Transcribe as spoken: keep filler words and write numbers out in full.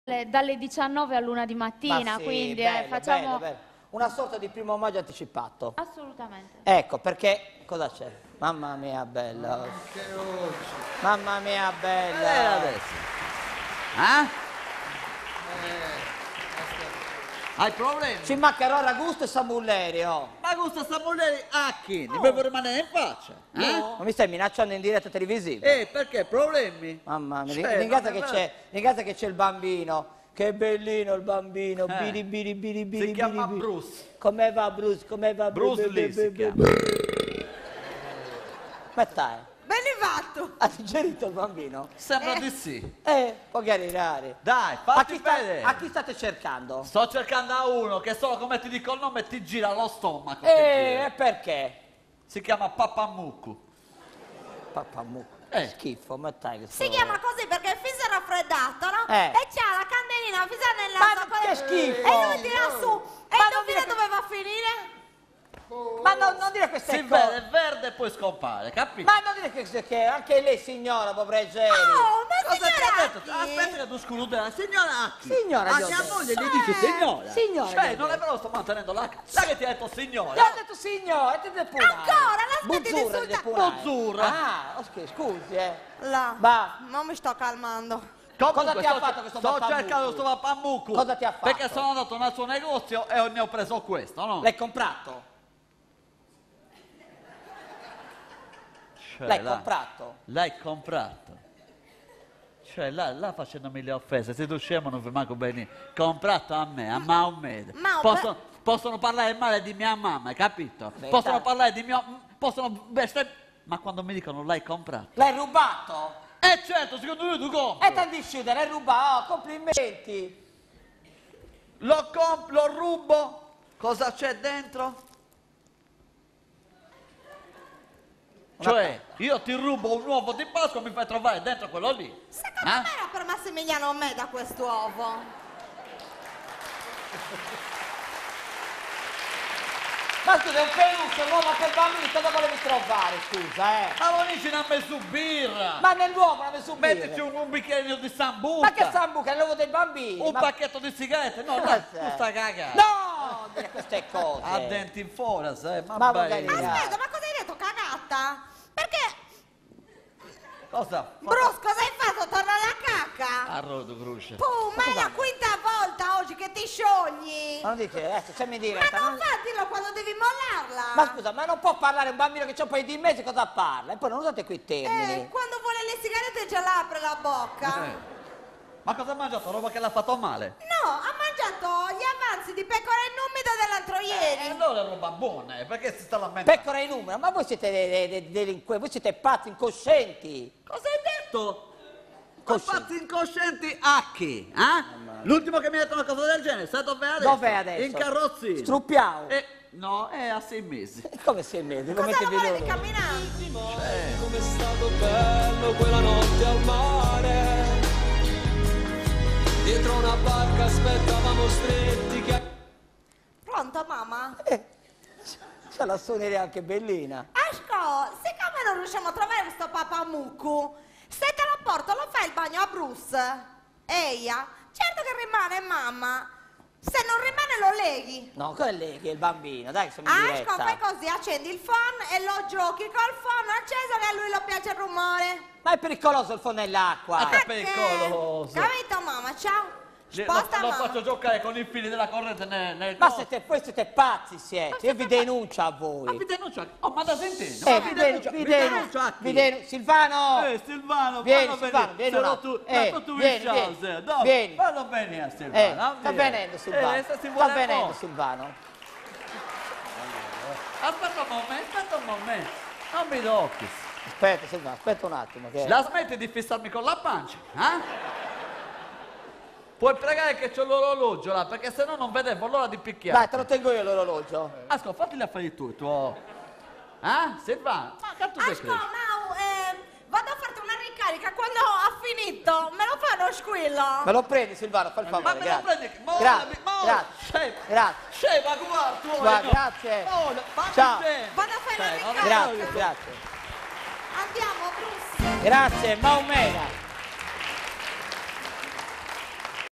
dalle diciannove all'una di mattina, sì, quindi bello, eh, facciamo... bello, bello. Una sorta di primo maggio anticipato. Assolutamente. Ecco, perché cosa c'è? Mamma mia bella. Che oggi. Mamma mia bella. E adesso? Eh? Eh, Hai problemi? Ci mancherò Ragusto e Samulleri, oh. Ma gusto Samulleri a chi? Ti devo rimanere in faccia? Eh? Ma mi stai minacciando in diretta televisiva? Eh, perché? Problemi? Mamma mia, Cioè, ringrazia ma- che c'è, ringrazia che c'è il bambino. Che bellino il bambino, Eh. biri biri biri biri. Si chiama biri. Bruce. Come va Bruce? Come va Bruce Be- be- Lee si be- chiama. be- Aspetta, eh. Ben fatto! Ha digerito il bambino? Sembra di sì. Eh, può chiarirare. Dai, A fatti chi, sta- vedere. a chi state cercando? Sto cercando a uno che solo come ti dico il nome ti gira lo stomaco. ti Eh, gira. e perché? Si chiama Papamuccu. Papà mucco. Eh. Schifo, ma dai che Si sto- chiama così perché il fiso è raffreddato, no? Eh. E c'ha la candelina fissa nel Ma naso. che schifo! E lui tira su. E Ma non non dire dire che- dove va a finire? Ma non, non dire queste Si cose. vede verde e poi scompare, capito? Ma non dire che, che anche lei signora, povregeri. Oh, ma Cosa ti ha detto? signora Acchi! Aspetta che tu scrudere, signora Acchi. Signora, a gli ho mia detto. moglie gli dici signora. Signora, Cioè, gli ho non è detto. vero, sto mantenendo la... Sai che ti ha detto signora? Gli ho detto signora, ti depunare. Ancora, la smetti di Buzzurra, insultare. depunare. Buzzurra. Ah, ok, scusi, eh. Là. Va. Non mi sto calmando. Comunque, Cosa ti ha sto- fatto questo Sto Papamuccu? cercando questo Papamuccu. Cosa ti ha fatto? Perché sono andato nel suo negozio e ne ho preso questo, no? L'hai comprato? Cioè, L'hai là- comprato? L'hai comprato. Cioè, là, là facendomi le offese, se tu scemo non vi manco bene. Comprato a me, a Maomede. Ma- Possono, possono parlare male di mia mamma, hai capito? Beh, Possono dai. parlare di mio... Possono bestemmiare... Ma quando mi dicono l'hai comprato? L'hai rubato? Eh certo, secondo lui tu compri. E tanti sciude, l'hai rubato, oh, complimenti. Lo compro, lo rubo. Cosa c'è dentro? Cioè, io ti rubo un uovo di Pasqua e mi fai trovare dentro quello lì. Secondo Eh? me era per Massimiliano Meda quest'uovo. Ma scusa, è un peluche, l'uomo per bambini, cosa volevi trovare, scusa, eh? Ma Vonici ne ha messo birra. Ma nell'uomo l'ha messo Mettici bere. un, un bicchierino di sambuca. Ma che sambuca, è l'uovo dei bambini. Un ma... pacchetto di sigarette. No, no, Ma tu sei- stai cagando. No, dire queste cose. A denti in fuori, sai, ma, Ma vai. magari- Aspetta, ma cosa hai detto, cagata? Perché, Cosa? Bruce, cosa hai fatto? Torna alla cacca? A rodo, Cruce. Puh, ma è la quinta volta oggi che ti sciogli. Ma non dice, adesso c'è mi dire. Ma non fatelo quando devi mollarla. Ma scusa, ma non può parlare un bambino che c'ha un paio di mesi, cosa parla? E poi non usate quei Eh, termini. quando vuole le sigarette già l'apre la bocca. Eh. Ma cosa ha mangiato? Roba che l'ha fatto male? No, ha mangiato gli avanzi di pecora in umido dell'altro E ieri. allora è roba buona, eh, perché si sta lamentando? Pecora in numero, ma voi siete dei, dei- dei delinquenti, voi siete pazzi, incoscienti. Cosa hai detto? Coscienti. Fatti incoscienti a chi? Eh? L'ultimo che mi ha detto una cosa del genere, sai dov'è adesso? Dov'è adesso? In carrozzina. Struppiamo. Eh, no, è a sei mesi. Come sei mesi? Lo Cosa metti lo volevi veloce. camminare? Com'è stato bello quella notte al mare. Dietro una barca aspettavamo stretti che... Pronto, mamma? Eh, ce la suoneria anche bellina. Asco, siccome non riusciamo a trovare questo Papamuccu, se te lo porto lo fai il bagno a Bruce? Eia, certo che rimane mamma. Se non rimane lo leghi. No, quello è lei che è il bambino, dai che siamo in Asco, diretta. fai così, accendi il phone e lo giochi col phone acceso che a lui lo piace il rumore. Ma è pericoloso il fondo nell'acqua. Ah, che Perché? pericoloso. Capito, mamma? Ciao. Lo, Sposta, lo mamma. faccio giocare con i fili della corrente nel, nel Ma coso. siete, voi siete pazzi siete, io vi denuncio a voi. Ma vi denuncio. Oh, ma da sentire. Eh, ma vi vi denuncio, denuncio. vi Vi denuncio, denuncio a chi? vi denuncio. Silvano! Eh, Silvano, Vieni, fallo Silvano, venire. vieni Se un no attimo. tu, Eh, ma tu vieni, il chance, vieni, dai, vieni. fallo venire a Eh, Silvano. sta vieni. venendo Silvano, Eh, se si sta vuole venendo po'. Silvano. Aspetta un momento, aspetta un momento. Non mi tocchi. Aspetta Silvano, aspetta un attimo. Che... La smetti di fissarmi con la pancia, eh? Puoi pregare che c'ho l'orologio là, perché se no non vedevo l'ora di picchiare. Dai, te lo tengo io l'orologio. Ascolta, fatti gli affari tu, tuo... Eh? Silvano? Ma che tu sei Asco, cresci? Mau, eh, vado a farti una ricarica quando ha finito. Me lo fa uno squillo? Me lo prendi Silvano, fai il Ma favore, me lo grazie. prendi? Molla, Grazie, molla. grazie, Scema. grazie. Scema, guarda, tu Guarda, no. grazie. Molla, fammi Ciao. scema. Vado a fare la Cioè, non ricarica. Grazie, grazie. Andiamo, Bruce. Grazie, Maumena.